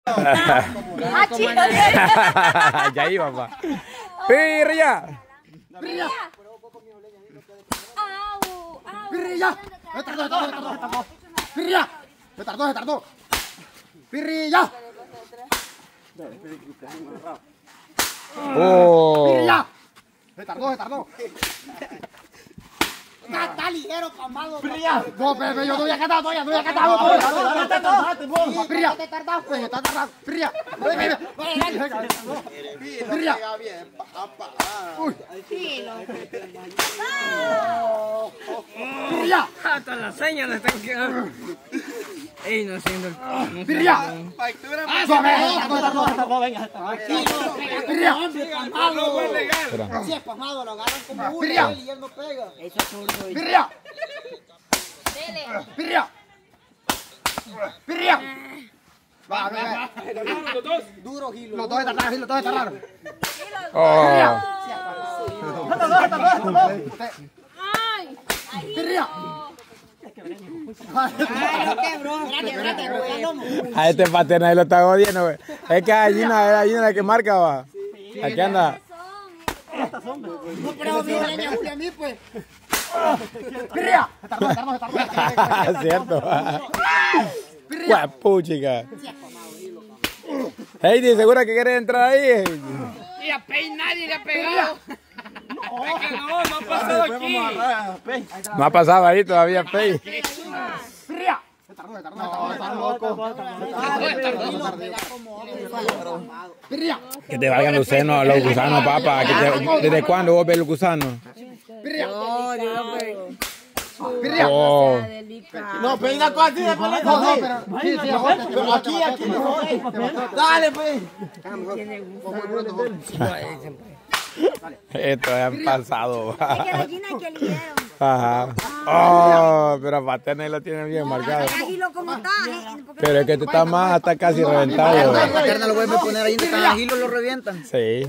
Ya iba, papá. ¡Pirria! ¡Pirria! ¡Pirria! ¡Se tardó! ¡Pirria! ¡Oh! ¡Pirria! ¡Se tardó! Está ligero, pamado. ¡Pirria! No, pero yo no había catado. ¡Pirria! ¡Está tardado! ¡Pirria! ¡Pirria! ¡Pirria! Hasta las señas le están quedando. Ey, no siento. ¡Pirria! ¡Pirria! Si es pasmado, lo agarran como uno ¡Pirria! y él no pega. ¡Pirria! ¡Pirria! ¡Pirria! Va. Duro, Gilo. Los dos tardaron. ¡Oh! ¡Pirria! A este Paterna ahí lo está jodiendo, güey. Es que hay una la que marca, va. Aquí anda. No, pero mira, Julia, a mí, pues. ¡Pirria! Se tardó. Cierto. Guapuchica. Heidi, ¿segura que quieres entrar ahí? Y a Pei nadie le ha pegado. No ha pasado aquí. No ha pasado ahí todavía, Pei. ¡Pirria! Se tardó. ¡Pirria! Que te valgan los senos, los gusanos, papá. ¿Desde cuándo vos ves los gusanos? ¡Pirria! Oh. No, peina con así, después le No, pero aquí, dale, pues. Esto ya han pasado. Es que gallina que eligieron. Ajá. Oh, pero a Paterna lo tiene bien marcado. Agilo como está. Pero es que tú estás más hasta casi reventado. Paterna lo vuelve a poner ahí donde están las hilos, lo revientan. Sí.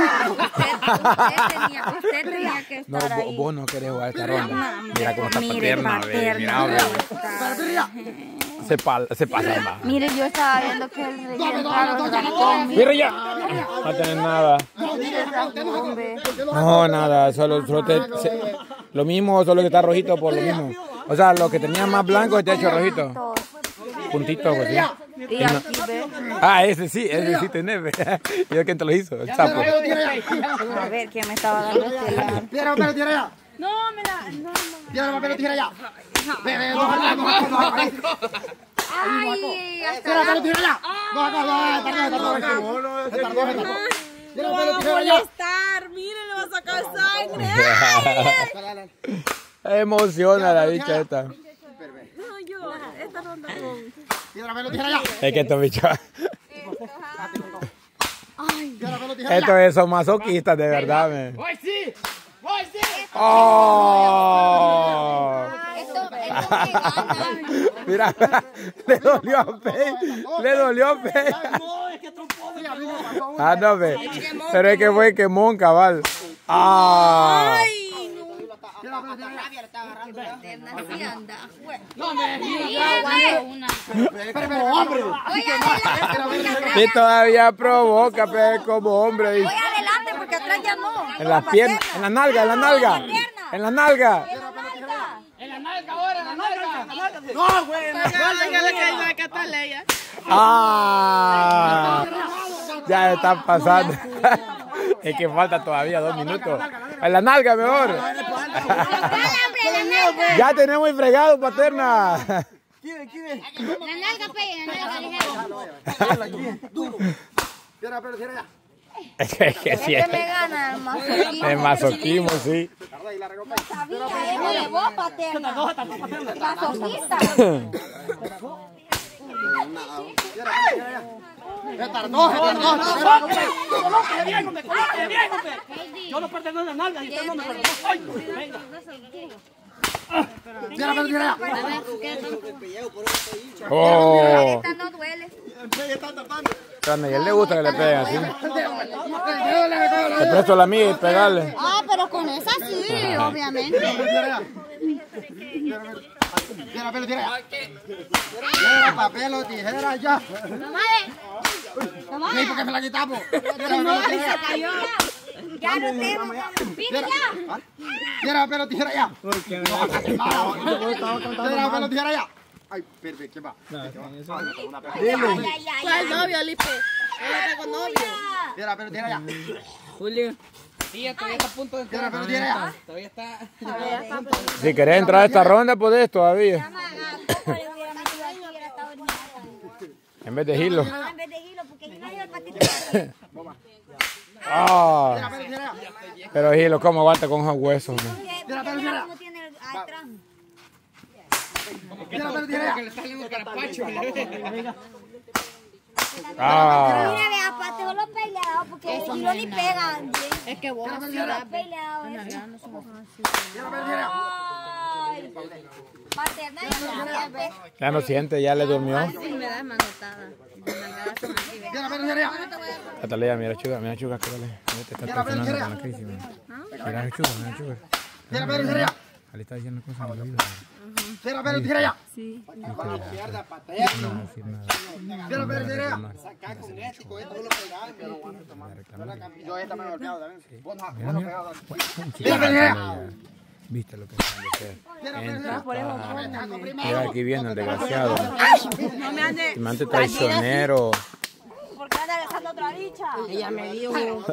Usted tenía que No, estar ahí. vos no querés jugar esta ronda. Mira cómo está Paterna, ve. Mira, hombre. Se pasa más. Mire, yo estaba viendo que el relleno. Mira ya. No tenés nada. No, nada. Solo lo mismo, solo que está rojito por lo mismo. O sea, lo que tenía más blanco te ha hecho rojito. Puntito, pues sí. Y aquí ve. Ah, ese sí tenés. ¿Y quién te lo hizo? El sapo. A ver, ¿quién me estaba dando este lado? ¡Piedra, papel o tijera ya! No, mira. No. ¡Piedra, papel o tijera ya! Ay, hasta ¡Piedra, papel o tijera ya! ¡No, tardó! ¡Piedra, papel o tijera ya! Miren, le va a sacar sangre. Emociona la bicha esta. No, yo, esta ronda con... ¡Piedra, papel o tijera ya! Es que estos bichos. ¡Piedra, papel o tijera ya! Estos son masoquistas, de verdad, man. ¡Hoy sí! ¡Oh! Mira, le dolió a Pei. No, es que trompó. Ah, no, ve. Pero es que fue quemón, cabal. ¡Ah! Y todavía provoca, pero como hombre. Voy adelante porque atrás ya no. En las piernas, en la nalga. En la nalga ahora, en la nalga. No, güey. ¡Ah! Ya están pasando. Es que falta todavía 2 minutos. En la nalga mejor. Ya tenemos fregado, Paterna. La nalga pega, la nalga ¡Piedra, papel o tijera ya! Es que sí. me gana el masoquismo. El masoquismo, sí. Sabía, él me llevó Paterna. Masoquista. ¡Se tardó! Yo lo perdono en la nalga y usted no me perdonó. Ay, venga. ¡Piedra, papel o tijera ya! Oh. Esta no duele. A él le gusta que le peguen así. Te presto la mía y pegarle. Ah, pero con esa sí, obviamente. ¡Piedra, papel o tijera ya! Mamá, ¿Y por qué me la quitamos? Ya no tengo. Pide ya. Tira papel o tijera ya. Tira papel o tijera ya. Ay, perfecto, ¿qué va? ¿Cuál novio, Lipe? Él está con novio. Tira papel o tijera ya. Julio. Sí, todavía está a punto de Tira entrar. papel o tijera ya. Todavía está. Si querés entrar a esta ronda, podés todavía. En vez de Gilo. En vez de Gilo, porque Gilo es el patito. Ah, Tira papel o tijera ya. pero Gilo, ¿cómo aguanta con esos huesos? No? Tira papel o tijera ¿Cómo tiene atrás? ya. Tira papel o tijera Que ya. le está saliendo carapacho. Ah, Mira, vea, pateo los peleados, porque Gilo ni pegan. Es que vos Los peleados. Tira papel o tijera ya. Ay, paterna y bebé. ya no siente, ya le durmió. sí me das manotada. Tira papel o tijera ya. Catalina, mira chuga, que vale. Te está presionando con la crisis. Mira chuga. Tira papel o tijera ya. Ali está diciendo cosas al oído. Tira papel o tijera ya. No decir nada. Tira papel o tijera ya. Yo esta me he golpeado también. Vos no pegado. Tira papel o tijera ya. Viste lo que acaban de hacer. Mira aquí viene el desgraciado. No me ande. Timante traicionero. ¿Por qué anda besando otra bicha? Ella me dijo.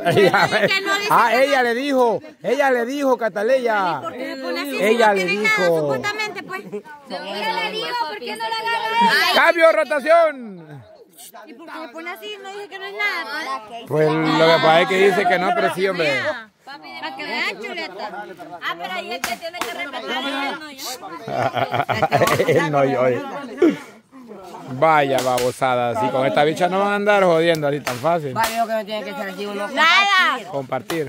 Ella le dijo, Cataleya. Ella le dijo. Supuestamente, pues. Ella le dijo, ¿por qué no la agarra? ¡Cambio, rotación! ¿Y por qué se pone así? No dije que no es nada. Pues lo que pasa es que dice que no, pero sí, hombre. Para que vean, chuleta. Ah, pero ahí es que tiene que respetar Él no yo. Vaya babosada, así con esta bicha no van a andar jodiendo así tan fácil. Vale, que no tiene que ser así uno. Nada. Compartir.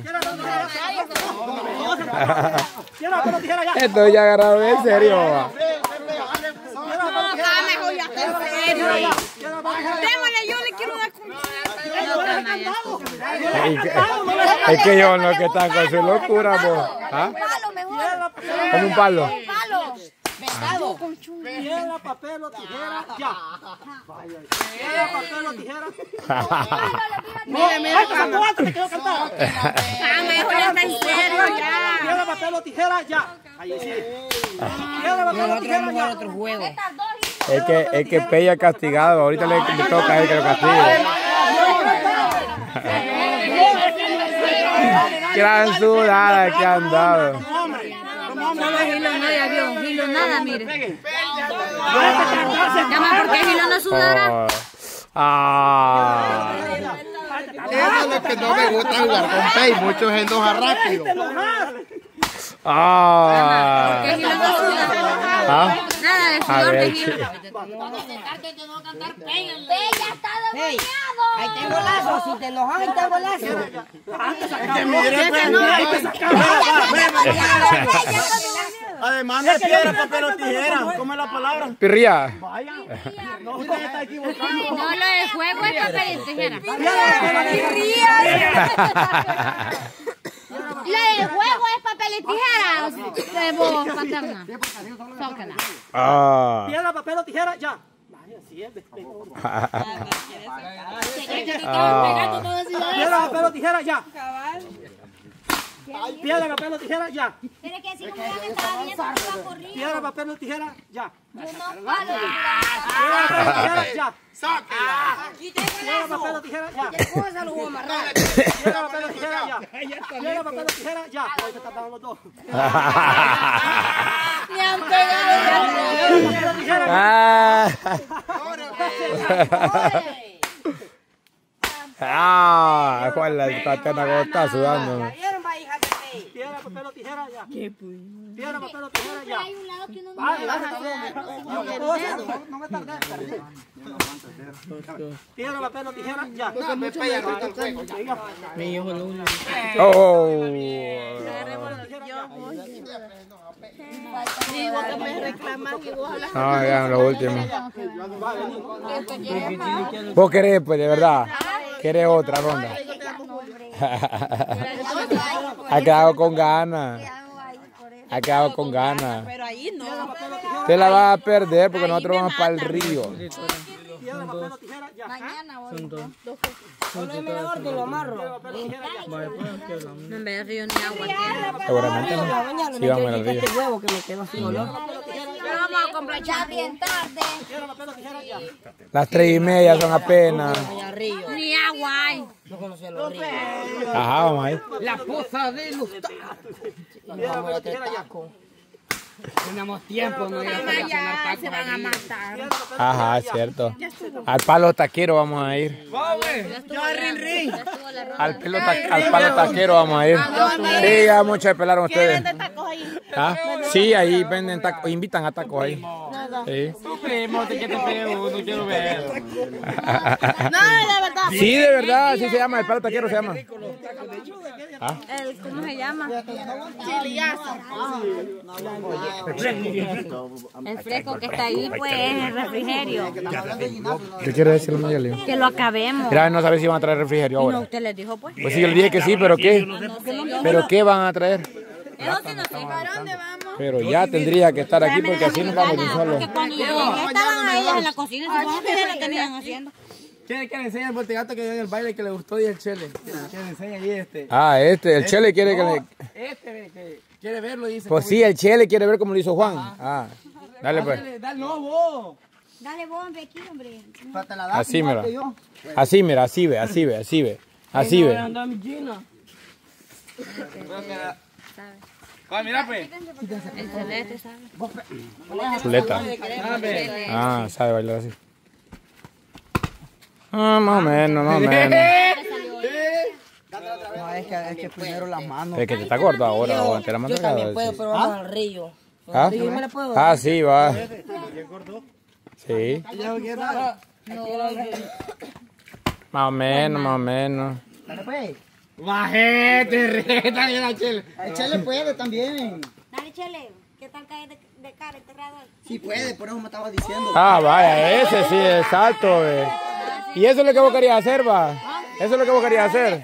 Tira papel o tijera ya. Esto ya agarraron en serio. Va. Mejor ya está en serio. Démosle, yo le quiero dar Es que ellos lo que están con su locura, po. ¿Ah? palo mejor. Como un palo. Palo. Piedra, papel o tijera ya. Piedra, papel o tijera. Mira, Ay, te faltó antes, te quiero cantar. Mejor ya está en serio ya. Piedra, papel o tijera ya. Ahí sí. Piedra, papel o tijera ya. otro juego. Es que Pella castigado. Ahorita le toca a él que lo castigue. Gran sudada que han dado. Solo Gilo no, ya vio. Gilo nada, mire. Llama porque Gilo no sudará. Oh. Ah. Eso es lo que no me gusta jugar con Pei. Muchos se enojan rápido. Ah. Porque Gilo no suda. ¿Ah? Nada de A sudor de ver, Gilo. Bella está demoniado. Ahí tengo lazo, si te enojas, ahí tengo lazo. Además de piedra, papel o tijera. ¿Cómo es la palabra? Pirría. No, usted está equivocando. No, lo del juego es papel y tijera. La del juego es papel y tijera. De vos, paterna. Tócala. Ah. Piedra, papel o tijera ya. Vaya, sí es. Piedra, papel o tijera ya. Piedra, papel o tijera ya. Pero que si como ya me estaba viendo, me va corriendo. Piedra, papel o tijera ya. Yo no palo. Piedra, papel o tijera ya. Piedra, papel o tijera ya. Cosa lo voy a amarrar. Piedra, papel o tijera ya. Piedra, papel o tijera ya. Ahí se están dando los dos. Me han pegado. Piedra, papel o tijera ya. Ah, Juan, la patena como está sudando. Piedra, papel o tijera ya. Piedra, papel o tijera ya. Hay un lado que uno no Vale, me vale, baja. no me tardé. Piedra, papel o tijera ya. Oh. Digo que me reclaman y vos hablas. No, ya lo último. ¿Vos querés, pues, de verdad? ¿Querés otra ronda? Ha quedado con ganas. Ha quedado con ganas. Pero ahí no. Te la vas a perder porque nosotros vamos para el río. Piedra, papel o tijera, ya. Mañana voy. Solo el mejor que lo amarro. Piedra, papel o tijera, ya. No me río ni agua. Seguramente no. Sí, vamos a ir al río. Este huevo que me quedó así, ¿no? Vamos a comprar ya bien tarde. Piedra, papel o tijera, ya. Las 3:30 son apenas. Ni agua hay. Ajá, vamos a ir. La poza de los Piedra, papel o tijera, ya. Tenemos tiempo, no ya para cenar tacos. Se van a matar. Piedra, papel o Ajá, es cierto. Al palo taquero vamos a ir. Al palo taquero vamos a ir. Sí, ya mucho de pelar ustedes. ¿Ah? Sí, ahí venden tacos, invitan a tacos ahí. Sí. Primo, que te pego, no quiero ver. Sí, de verdad, así se llama, el palo taquero se llama. ¿Ah? ¿Cómo se llama? El fresco que está ahí, pues, es el refrigerio. ¿Qué quiere decir Mayeli? Que lo acabemos. Mira, no sabes si van a traer refrigerio No, ahora. usted les dijo, pues. Pues sí, yo le dije que sí, pero ¿qué? ¿Pero qué van a traer? Eso sí no sé. ¿Para dónde vamos? Pero ya tendría que estar aquí porque así nos vamos de un solo. Porque cuando yo llegué estaban a ellas en la cocina, supongo que ya lo tenían haciendo. ¿Quiere que le enseñe el voltegato que dio en el baile que le gustó y el chele? Que le enseñe ahí este. Ah, el Chele quiere que le... Este que quiere verlo, dice. Pues sí, el Chele quiere ver cómo lo hizo Juan. Ah, dale pues. Dale, no, vos. Dale, vos, hombre, aquí, hombre. Así mira. Así mira, así ve, así ve, así ve. Así ve. Anda mi Gina. Va, mira, pues. El celeste, ¿sabes? Chuleta. Ah, sabe bailar así. Ah, más o menos, más o menos. No, es que primero las manos. Es que te está corto ahora, o te la mando acá. Pero vamos al río. ¿Ah? Ah, sí, va. Sí. Más o menos, más o menos. Dale pues. Bajete, reta, mira, chele. El Chele puede también. Dale, Chele. ¿Qué tal caer de cara enterrado? Sí puede, por eso me estabas diciendo. Ah, vaya, ese sí, exacto, ve. ¿Y eso es lo que vos querías hacer, va? ¿Eso es lo que vos querías hacer?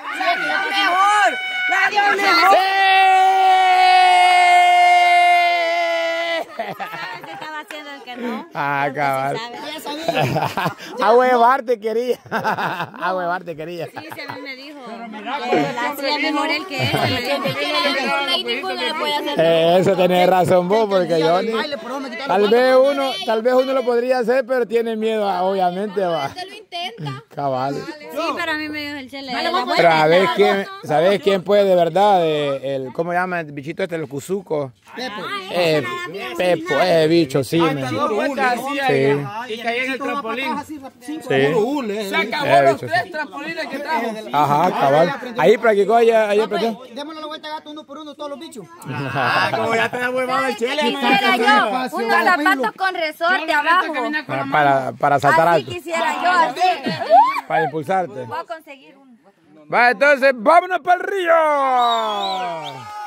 ¿Qué estaba haciendo el que no? Ah, cabal. A huevarte quería. A huevarte quería. Sí, se me dijo. Que la hacía mejor él que él. Ninguno le puede hacer. Eso tenés razón vos, porque yo ni... Tal vez uno lo podría hacer, pero tiene miedo, obviamente, va. Usted lo intenta. Cabal. Sí, pero a mí me dijo el chele. Pero ¿sabes quién puede de verdad? ¿Cómo se llama el bichito este? El cuzuco. Pepo, bicho, sí. Sí. Y caí en el trampolín. Sí. Se acabó los 3 trampolines que trajo. Ajá, cabal. Ahí practicó, ahí aprendió. Démosle la vuelta a gato uno por uno, todos los bichos. Como ya te da huevado el chele. Quisiera yo unos zapatos con resorte abajo. Para saltar Así alto. quisiera yo, así. Para impulsarte. Voy a conseguir uno. Va, entonces, vámonos para el río.